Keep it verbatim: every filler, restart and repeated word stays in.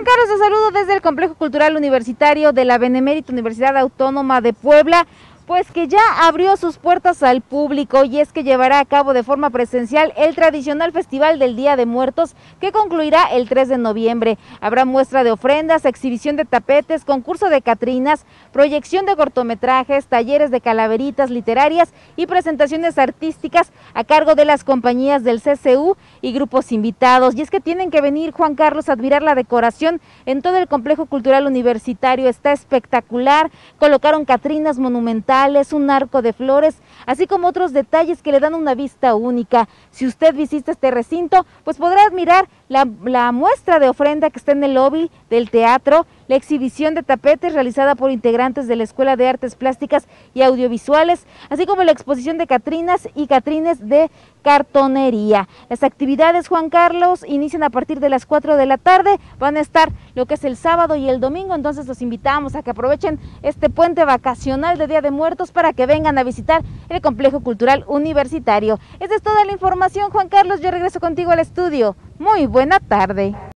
Juan Carlos, te saludo desde el Complejo Cultural Universitario de la Benemérita Universidad Autónoma de Puebla, pues que ya abrió sus puertas al público y es que llevará a cabo de forma presencial el tradicional Festival del Día de Muertos que concluirá el tres de noviembre. Habrá muestra de ofrendas, exhibición de tapetes, concurso de catrinas, proyección de cortometrajes, talleres de calaveritas literarias y presentaciones artísticas a cargo de las compañías del C C U y grupos invitados. Y es que tienen que venir, Juan Carlos, a admirar la decoración en todo el Complejo Cultural Universitario. Está espectacular, colocaron catrinas monumentales, un arco de flores, así como otros detalles que le dan una vista única. Si usted visita este recinto, pues podrá admirar la, la muestra de ofrenda que está en el lobby del teatro, la exhibición de tapetes realizada por integrantes de la Escuela de Artes Plásticas y Audiovisuales, así como la exposición de catrinas y catrines de cartonería. Las actividades, Juan Carlos, inician a partir de las cuatro de la tarde, van a estar lo que es el sábado y el domingo, entonces los invitamos a que aprovechen este puente vacacional de Día de Muertos para que vengan a visitar el Complejo Cultural Universitario. Esa es toda la información, Juan Carlos, yo regreso contigo al estudio. Muy buena tarde.